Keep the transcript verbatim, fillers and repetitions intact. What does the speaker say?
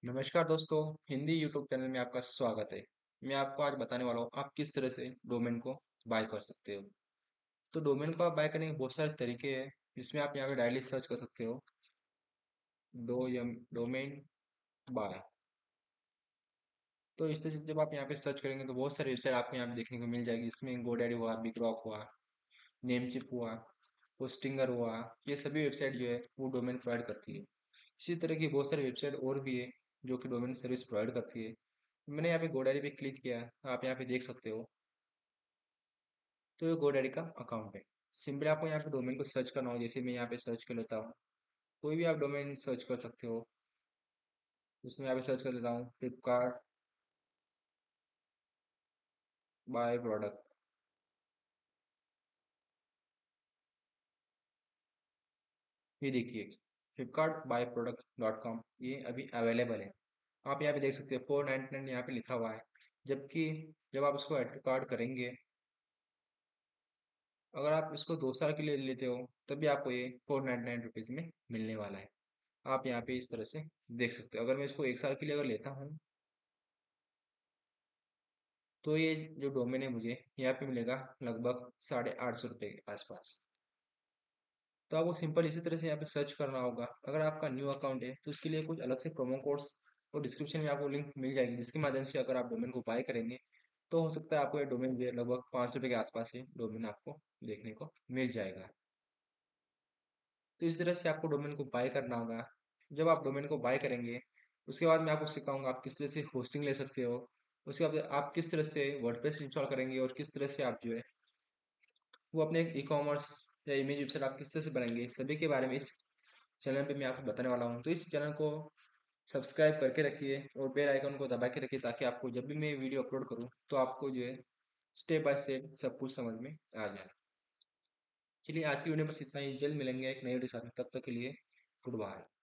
नमस्कार दोस्तों, Hindi YouTube channel में आपका स्वागत है। मैं आपको आज बताने वाला हूँ आप किस तरह से डोमेन को बाय कर सकते हो। तो डोमेन को आप बाय करने के बहुत सारे तरीके हैं, जिसमें आप यहाँ पे डायरेक्टली सर्च कर सकते हो डो यम डोमेन बाय। तो इस तरह से जब आप यहाँ पे सर्च करेंगे तो बहुत सारी वेबसाइट आपको यहाँ पे देखने को मिल जाएगी। इसमें गोडैडी हुआ, बिगरॉक हुआ, नेमचिप हुआ, होस्टिंगर हुआ, ये सभी वेबसाइट जो है वो डोमेन प्रोवाइड करती है। इसी तरह की बहुत सारी वेबसाइट और भी है जो कि डोमेन सर्विस प्रोवाइड करती है। मैंने यहाँ पे गोडैडी पे क्लिक किया, आप यहाँ पे देख सकते हो। तो ये गोडैडी का अकाउंट है। सिंपली आपको यहाँ पे डोमेन को सर्च करना हो, जैसे मैं यहाँ पे सर्च कर लेता हूँ। कोई भी आप डोमेन सर्च कर सकते हो। उसमें यहाँ पे सर्च कर लेता हूँ फ्लिपकार्ट बाय प्रोडक्ट। ये देखिए, Flipkart buy product dot com ये अभी अवेलेबल है। आप यहाँ पे देख सकते हो फोर नाइन्टी नाइन यहाँ पे लिखा हुआ है। जबकि जब आप इसको एड कार्ड करेंगे, अगर आप इसको दो साल के लिए लेते हो तभी आपको ये फोर नाइन्टी नाइन रुपीज़ में मिलने वाला है। आप यहाँ पे इस तरह से देख सकते हो। अगर मैं इसको एक साल के लिए अगर लेता हूँ तो ये जो डोमेन है मुझे यहाँ पे मिलेगा लगभग साढ़े आठ सौ रुपये के आसपास। तो आपको सिंपल इसी तरह से यहाँ पे सर्च करना होगा। अगर आपका न्यू अकाउंट है तो उसके लिए कुछ अलग से प्रोमो कोड्स और डिस्क्रिप्शन में आपको लिंक मिल जाएगी, जिसके माध्यम से अगर आप डोमेन को बाय करेंगे तो हो सकता है आपको ये डोमेन जो है लगभग पाँच सौ रुपये के आसपास ही डोमेन आपको देखने को मिल जाएगा। तो इस तरह से आपको डोमेन को बाय करना होगा। जब आप डोमेन को बाय करेंगे उसके बाद मैं आपको सिखाऊंगा आप किस तरह से होस्टिंग ले सकते हो। उसके बाद आप किस तरह से वर्डप्रेस इंस्टॉल करेंगे और किस तरह से आप जो है वो अपने ई कॉमर्स या इमेज वेबसाइट आप किस तरह से बनाएंगे, सभी के बारे में इस चैनल पे मैं आपको बताने वाला हूँ। तो इस चैनल को सब्सक्राइब करके रखिए और बेल आइकन को दबा के रखिए, ताकि आपको जब भी मैं वीडियो अपलोड करूँ तो आपको जो है स्टेप बाय स्टेप सब कुछ समझ में आ जाए। चलिए आज की वीडियो बस इतना ही, जल्द मिलेंगे एक नई वीडियो के साथ में। तब तक के लिए गुड बाय।